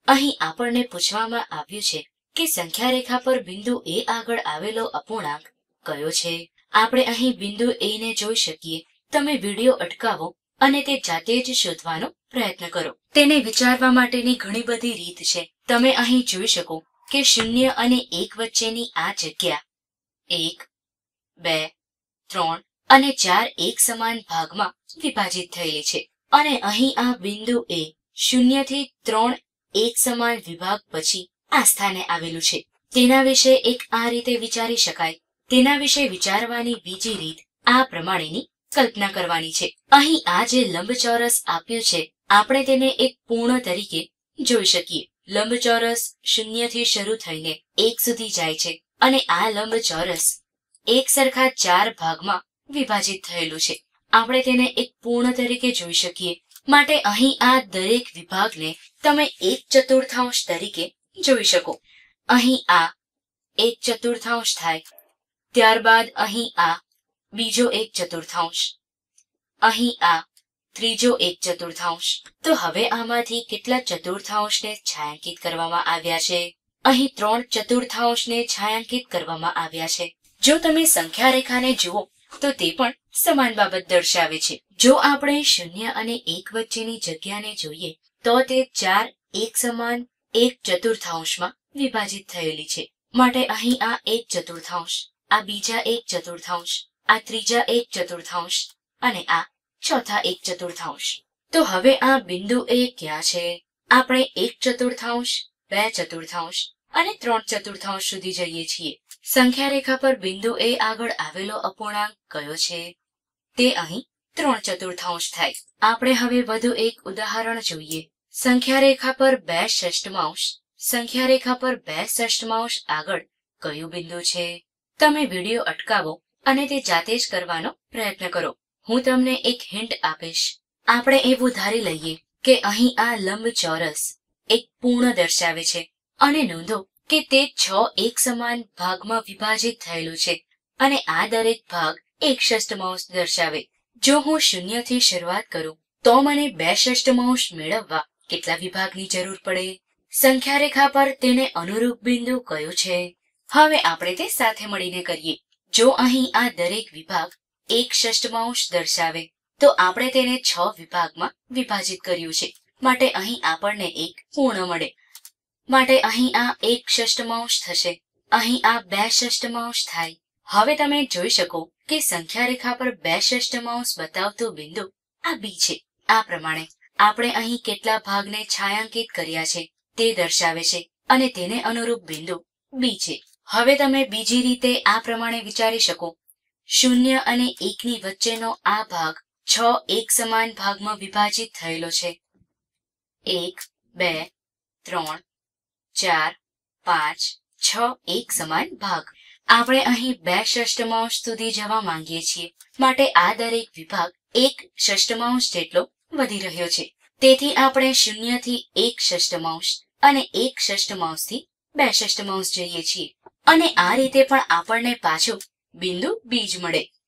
અહીં આપણને પૂછવામાં આવ્યું છે કે સંખ્યા રેખા પર બિંદુ એ આગળ આવેલો અપૂર્ણાંક કયો છે. આપણે અહીં બિંદુ એ ને જોઈ શકીએ. તમે વિડીયો અટકાવો અને તે જાતે જ શોધવાનો પ્રયત્ન કરો. તેને વિચારવા માટેની ઘણી બધી રીત છે. તમે અહીં જોઈ શકો કે 0 અને 1 વચ્ચેની આ જગ્યા 1, 2, 3 અને 4 એક સમાન ભાગમાં વિભાજિત થયેલી છે અને અહીં આ બિંદુ એ 0 થી 3 એક સમાન વિભાગ પછી આ સ્થાને આવેલું છે. તેના વિશે એક આ રીતે વિચારી શકાય. તેના વિશે વિચારવાની બીજી રીત આ પ્રમાણેની કલ્પના કરવાની છે. અહીં આ જે લંબચોરસ આપ્યું છે આપણે તેને એક પૂર્ણ તરીકે જોઈ શકીએ. લંબચોરસ 0 થી શરૂ થઈને 1 સુધી જાય છે અને આ લંબચોરસ એક સરખા 4 ભાગમાં વિભાજિત થયેલું છે. આપણે તેને એક પૂર્ણ તરીકે જોઈ શકીએ માટે અહીં આ દરેક વિભાગને તમે 1/4 તરીકે જોઈ શકો. અહીં આ 1/4 થાય, ત્યારબાદ અહીં આ બીજો 1/4, અહીં આ ત્રીજો 1/4. તો હવે આમાંથી કેટલા ચતુર્થાંશને છાંયાંકિત કરવામાં આવ્યા છે? અહીં 3/4 છાંયાંકિત કરવામાં આવ્યા છે. જો તમે સંખ્યા રેખાને જુઓ તો તે પણ સમાન બાબત દર્શાવે છે. જો આપણે 0 અને 1 વચ્ચેની જગ્યાને જોઈએ તો તે 4 એક સમાન 1/4 વિભાજિત થયેલી છે. માટે અહીં આ 1/4, આ બીજા 1/4, આ ત્રીજા 1/4 અને આ ચોથા 1/4. તો હવે આ બિંદુ એ ક્યાં છે? આપણે 1/4, 2/4 અને 3/4 સુધી જઈએ છીએ. સંખ્યા રેખા પર બિંદુ એ આગળ આવેલો અપૂર્ણાંક કયો છે? તે અહીં 3/4 થાય. આપણે હવે વધુ એક ઉદાહરણ જોઈએ. સંખ્યા રેખા પર 2/6, સંખ્યા રેખા પર 2/6 આગળ કયું બિંદુ છે? તમે વિડીયો અટકાવો અને તે જાતે જ કરવાનો પ્રયત્ન કરો. હું તમને એક હિન્ટ આપીશ. આપણે એવું ધારી લઈએ કે અહીં આ લંબચોરસ એક પૂર્ણ દર્શાવે છે અને નોંધો કે તે 6 એક સમાન ભાગમાં વિભાજિત થયેલું છે અને આ દરેક ભાગ 1/6 દર્શાવે. જો હું 0 થી શરૂઆત કરું તો મને 2/6 મેળવવા કેટલા વિભાગની જરૂર પડે? સંખ્યા રેખા પર તેને અનુરૂપ બિંદુ કયું છે? હવે આપણે તે સાથે મળીને કરીએ. જો અહીં આ દરેક વિભાગ 1/6 દર્શાવે તો આપણે તેને 6 વિભાગમાં વિભાજિત કર્યું છે માટે અહીં આપણને એક પૂર્ણ મળે. માટે અહીં આ 1/6 થશે, અહીં આ 2/6 થાય. હવે તમે જોઈ શકો કે સંખ્યા રેખા પર 2/6 બતાવતું બિંદુ આ બી છે. આ પ્રમાણે આપણે અહીં કેટલા ભાગને છાંયાંકિત કર્યા છે તે દર્શાવે છે અને તેને અનુરૂપ બિંદુ બી છે. હવે તમે બીજી રીતે આ પ્રમાણે વિચારી શકો. 0 અને 1 ની વચ્ચેનો આ ભાગ 6 એક સમાન ભાગમાં વિભાજિત થયેલો છે. 1, 2, 3, 4, 5, 6 એક સમાન ભાગ. આપણે અહીં 2/6 સુધી જવા માંગીએ છીએ માટે આ દરેક વિભાગ 1/6 જેટલો વધી રહ્યો છે. તેથી આપણે 0 થી 1/6 અને 1/6 થી 2/6 જઈએ છીએ અને આ રીતે પણ આપણને પાછું બિંદુ બી જ મળે.